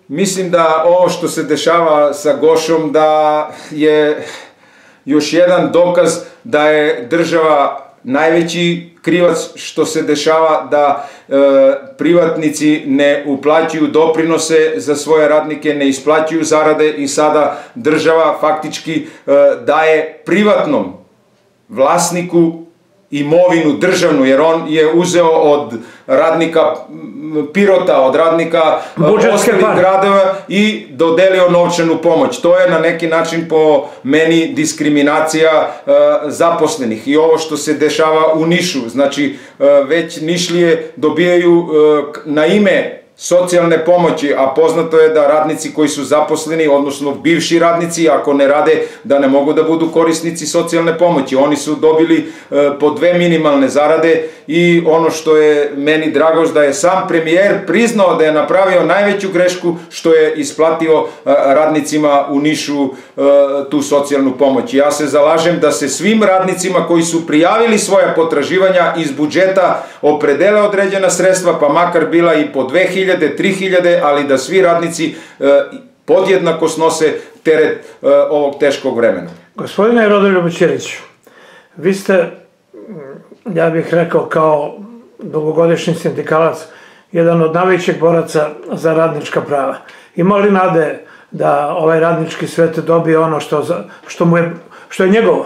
Mislim da ovo što se dešava sa Gošom da je još jedan dokaz da je država najveći krivac što se dešava, da privatnici ne uplaćuju doprinose za svoje radnike, ne isplaćuju zarade i sada država faktički daje privatnom vlasniku imovinu državnu, jer on je uzeo od radnika Pirota, od radnika ostalih gradova i dodelio novčanu pomoć. To je na neki način po meni diskriminacija zaposlenih. I ovo što se dešava u Nišu, znači već Nišlije dobijaju na ime socijalne pomoći, a poznato je da radnici koji su zaposleni, odnosno bivši radnici, ako ne rade, da ne mogu da budu korisnici socijalne pomoći. Oni su dobili po 2 minimalne zarade i ono što je meni drago da je sam premijer priznao da je napravio najveću grešku što je isplatio radnicima u Nišu tu socijalnu pomoć. Ja se zalažem da se svim radnicima koji su prijavili svoja potraživanja iz budžeta opredele određena sredstva, pa makar bila i po 2000, 3000, ali da svi radnici podjednako snose teret ovog teškog vremena. Gospodine Rodoljubu Ćiriću, vi ste, ja bih rekao kao dugogodišnji sindikalac, jedan od najvećih boraca za radnička prava. Ima li nade da ovaj radnički svet dobije ono što je njegovo?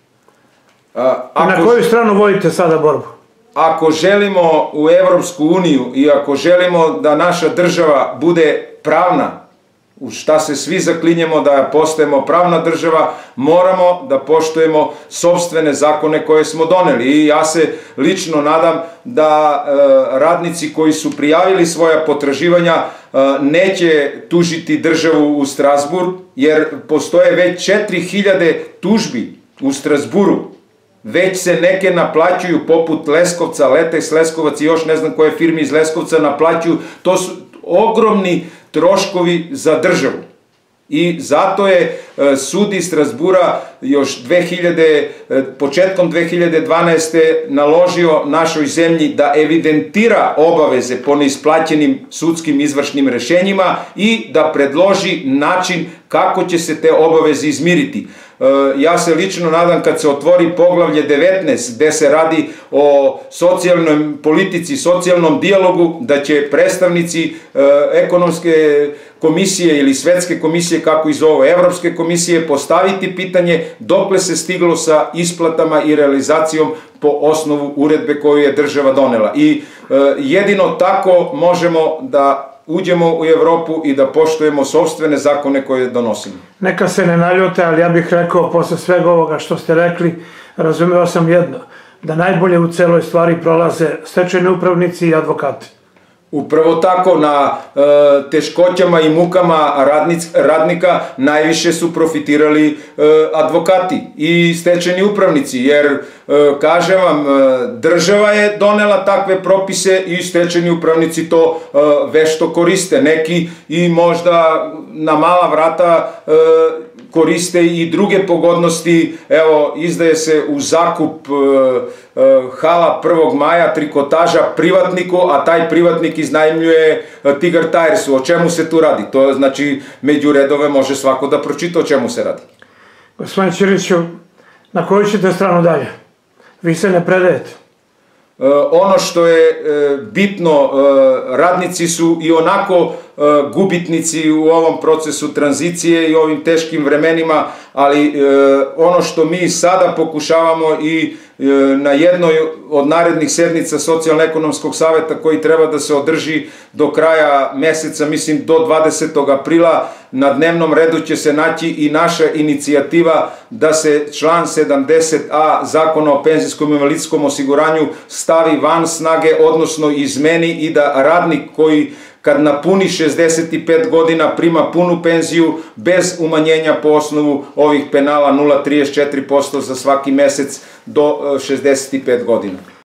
I na koju stranu vodite sada borbu? Ako želimo u Evropsku uniju i ako želimo da naša država bude pravna, u šta se svi zaklinjemo da postajemo pravna država, moramo da poštujemo sopstvene zakone koje smo doneli. I ja se lično nadam da radnici koji su prijavili svoja potraživanja neće tužiti državu u Strazbur, jer postoje već 4000 tužbi u Strazburu. Već se neke naplaćuju, poput Leskovca, Letex Leskovac i još ne znam koje firme iz Leskovca naplaćuju. To su ogromni troškovi za državu. I zato je sud iz Strazbura još početkom 2012. naložio našoj zemlji da evidentira obaveze po neisplaćenim sudskim izvršnim rešenjima i da predloži način kako će se te obaveze izmiriti. Ja se lično nadam kad se otvori poglavlje 19 gde se radi o socijalnoj politici, socijalnom dijalogu, da će predstavnici ekonomske komisije ili svetske komisije, kako iz ovo Evropske komisije, postaviti pitanje dokle se stiglo sa isplatama i realizacijom po osnovu uredbe koju je država donela. I jedino tako možemo da uđemo u Evropu i da poštujemo sopstvene zakone koje donosimo. Neka se ne naljute, ali ja bih rekao, posle svega ovoga što ste rekli, razumeo sam jedno, da najbolje u celoj stvari prolaze stečajni upravnici i advokati. Upravo tako, na teškoćama i mukama radnika najviše su profitirali advokati i stečajni upravnici, jer, kažem vam, država je donela takve propise i stečajni upravnici to vešto koriste. Neki i možda na mala vrata koriste i druge pogodnosti. Evo, izdaje se u zakup hala 1. maja, trikotaža privatniku, a taj privatnik iznajmljuje Tigar Tiresu. O čemu se tu radi? To znači, među redove može svako da pročita o čemu se radi. Gospodin Ćiriću, na koju ćete stranu dalje? Vi se ne predajete. Ono što je bitno, radnici su i onako gubitnici u ovom procesu tranzicije i ovim teškim vremenima, ali ono što mi sada pokušavamo i na jednoj od narednih sednica Socijalno-ekonomskog saveta koji treba da se održi do kraja meseca, mislim do 20. aprila, na dnevnom redu će se naći i naša inicijativa da se član 70a Zakona o penzijskom i invalidskom osiguranju stavi van snage, odnosno izmeni i da radnik koji kad napuni 65 godina prima punu penziju bez umanjenja po osnovu ovih penala 0,34% za svaki mesec do 65 godina.